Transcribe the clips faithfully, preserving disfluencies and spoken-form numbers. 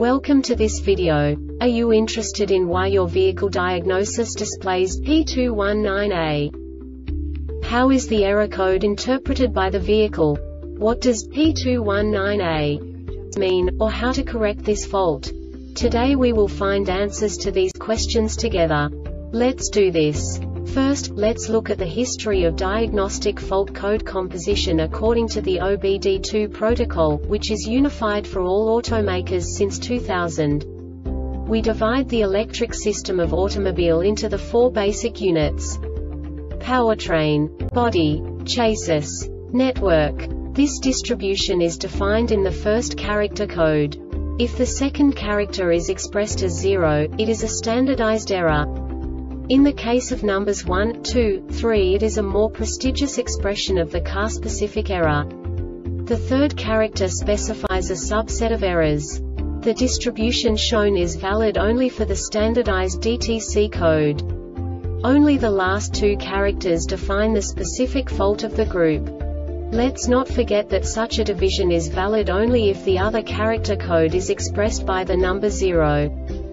Welcome to this video. Are you interested in why your vehicle diagnosis displays P two one nine A? How is the error code interpreted by the vehicle? What does P two one nine A mean, or how to correct this fault? Today we will find answers to these questions together. Let's do this. First, let's look at the history of diagnostic fault code composition according to the O B D two protocol, which is unified for all automakers since two thousand. We divide the electric system of automobile into the four basic units: powertrain, body, chassis, network. This distribution is defined in the first character code. If the second character is expressed as zero, it is a standardized error. In the case of numbers one, two, three, it is a more prestigious expression of the car-specific error. The third character specifies a subset of errors. The distribution shown is valid only for the standardized D T C code. Only the last two characters define the specific fault of the group. Let's not forget that such a division is valid only if the other character code is expressed by the number zero.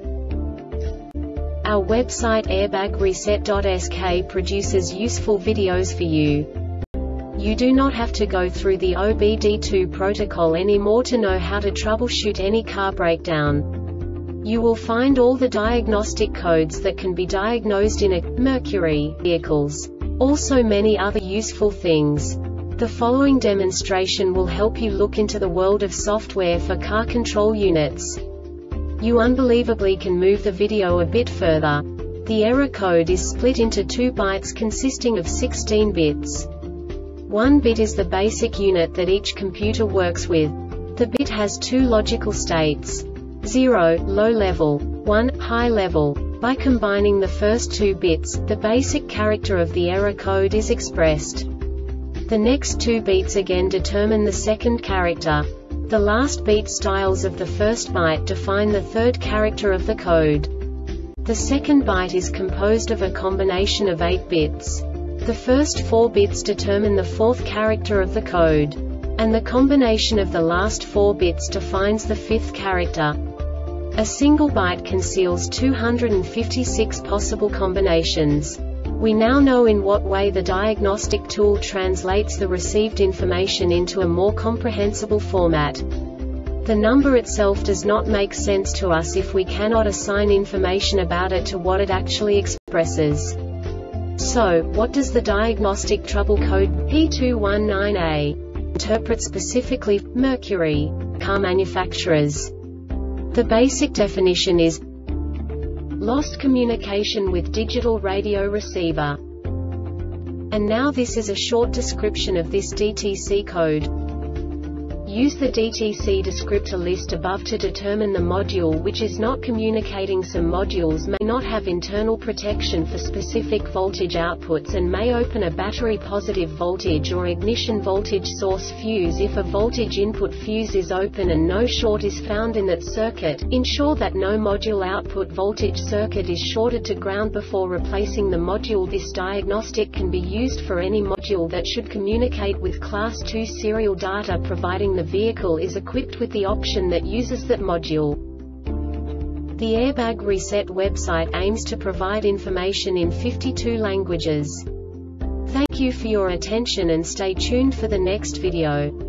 Our website airbag reset dot S K produces useful videos for you. You do not have to go through the O B D two protocol anymore to know how to troubleshoot any car breakdown. You will find all the diagnostic codes that can be diagnosed in a Mercury vehicles. Also many other useful things. The following demonstration will help you look into the world of software for car control units. You unbelievably can move the video a bit further. The error code is split into two bytes consisting of sixteen bits. One bit is the basic unit that each computer works with. The bit has two logical states: zero, low level, one, high level. By combining the first two bits, the basic character of the error code is expressed. The next two bits again determine the second character. The last beat styles of the first byte define the third character of the code. The second byte is composed of a combination of eight bits. The first four bits determine the fourth character of the code. And the combination of the last four bits defines the fifth character. A single byte conceals two hundred fifty-six possible combinations. We now know in what way the diagnostic tool translates the received information into a more comprehensible format. The number itself does not make sense to us if we cannot assign information about it to what it actually expresses. So, what does the diagnostic trouble code P two one nine A interpret specifically for Mercury car manufacturers? The basic definition is lost communication with digital radio receiver. And now this is a short description of this D T C code. Use the D T C descriptor list above to determine the module which is not communicating. Some modules may not have internal protection for specific voltage outputs and may open a battery positive voltage or ignition voltage source fuse. If a voltage input fuse is open and no short is found in that circuit, ensure that no module output voltage circuit is shorted to ground before replacing the module. This diagnostic can be used for any module that should communicate with class two serial data, providing the vehicle is equipped with the option that uses that module. The Airbag Reset website aims to provide information in fifty-two languages. Thank you for your attention and stay tuned for the next video.